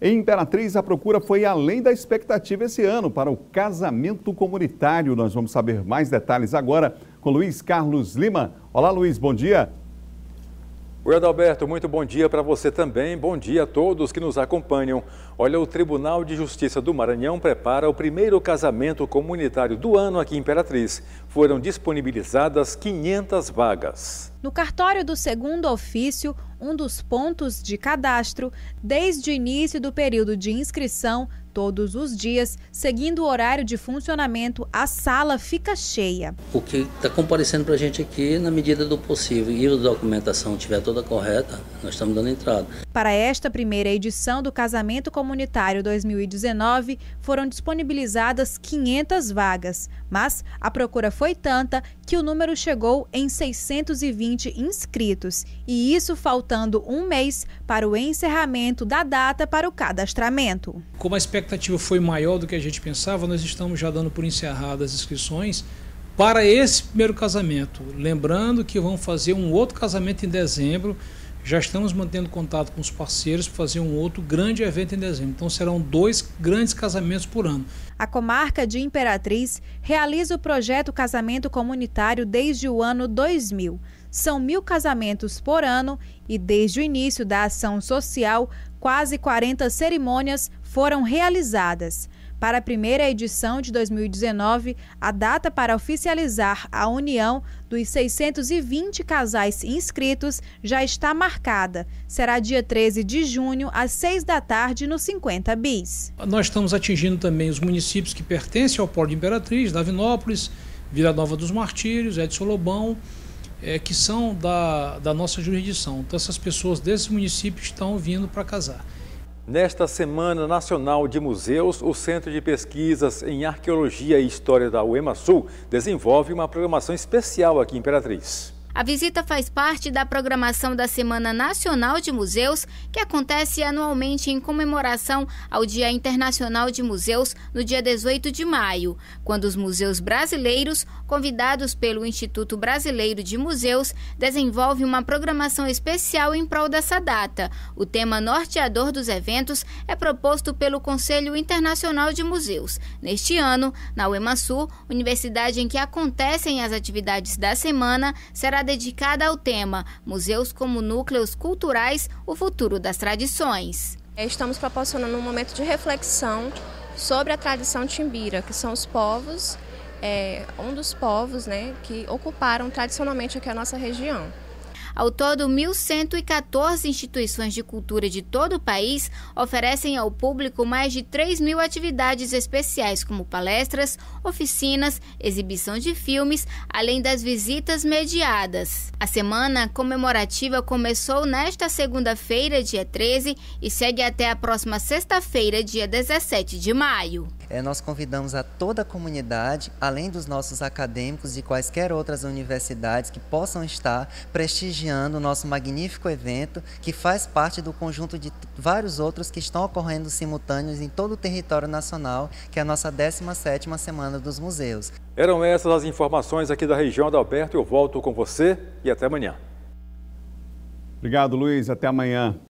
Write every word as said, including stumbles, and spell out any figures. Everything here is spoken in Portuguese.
Em Imperatriz, a procura foi além da expectativa esse ano para o casamento comunitário. Nós vamos saber mais detalhes agora com Luiz Carlos Lima. Olá, Luiz, bom dia. Oi, Adalberto, muito bom dia para você também. Bom dia a todos que nos acompanham. Olha, o Tribunal de Justiça do Maranhão prepara o primeiro casamento comunitário do ano aqui em Imperatriz. Foram disponibilizadas quinhentas vagas. No cartório do segundo ofício, um dos pontos de cadastro, desde o início do período de inscrição, todos os dias, seguindo o horário de funcionamento, a sala fica cheia. O que está comparecendo para a gente aqui, na medida do possível, e a documentação estiver toda correta, nós estamos dando entrada. Para esta primeira edição do Casamento Comunitário dois mil e dezenove, foram disponibilizadas quinhentas vagas, mas a procura foi tanta que o número chegou em seiscentos e vinte inscritos, e isso faltando um mês para o encerramento da data para o cadastramento. Como a expectativa foi maior do que a gente pensava, nós estamos já dando por encerradas as inscrições para esse primeiro casamento. Lembrando que vamos fazer um outro casamento em dezembro, já estamos mantendo contato com os parceiros para fazer um outro grande evento em dezembro. Então serão dois grandes casamentos por ano. A comarca de Imperatriz realiza o projeto Casamento Comunitário desde o ano dois mil. São mil casamentos por ano e desde o início da ação social, quase quarenta cerimônias foram realizadas. Para a primeira edição de dois mil e dezenove, a data para oficializar a união dos seiscentos e vinte casais inscritos já está marcada. Será dia treze de junho, às seis da tarde, no cinquenta bis. Nós estamos atingindo também os municípios que pertencem ao Polo de Imperatriz, Davinópolis, Vila Nova dos Martírios, Edson Lobão, é, que são da, da nossa jurisdição. Então essas pessoas desses municípios estão vindo para casar. Nesta Semana Nacional de Museus, o Centro de Pesquisas em Arqueologia e História da UEMASul desenvolve uma programação especial aqui em Imperatriz. A visita faz parte da programação da Semana Nacional de Museus, que acontece anualmente em comemoração ao Dia Internacional de Museus, no dia dezoito de maio, quando os museus brasileiros, convidados pelo Instituto Brasileiro de Museus, desenvolvem uma programação especial em prol dessa data. O tema norteador dos eventos é proposto pelo Conselho Internacional de Museus. Neste ano, na UEMASul, universidade em que acontecem as atividades da semana, será dedicada ao tema Museus como Núcleos Culturais, o futuro das tradições. Estamos proporcionando um momento de reflexão sobre a tradição timbira, que são os povos, é, um dos povos, né, que ocuparam tradicionalmente aqui a nossa região. Ao todo, mil cento e quatorze instituições de cultura de todo o país oferecem ao público mais de três mil atividades especiais, como palestras, oficinas, exibição de filmes, além das visitas mediadas. A semana comemorativa começou nesta segunda-feira, dia treze, e segue até a próxima sexta-feira, dia dezessete de maio. É, nós convidamos a toda a comunidade, além dos nossos acadêmicos de quaisquer outras universidades que possam estar prestigiando o nosso magnífico evento, que faz parte do conjunto de vários outros que estão ocorrendo simultâneos em todo o território nacional, que é a nossa décima sétima Semana dos Museus. Eram essas as informações aqui da região, Adalberto. Eu volto com você e até amanhã. Obrigado, Luiz. Até amanhã.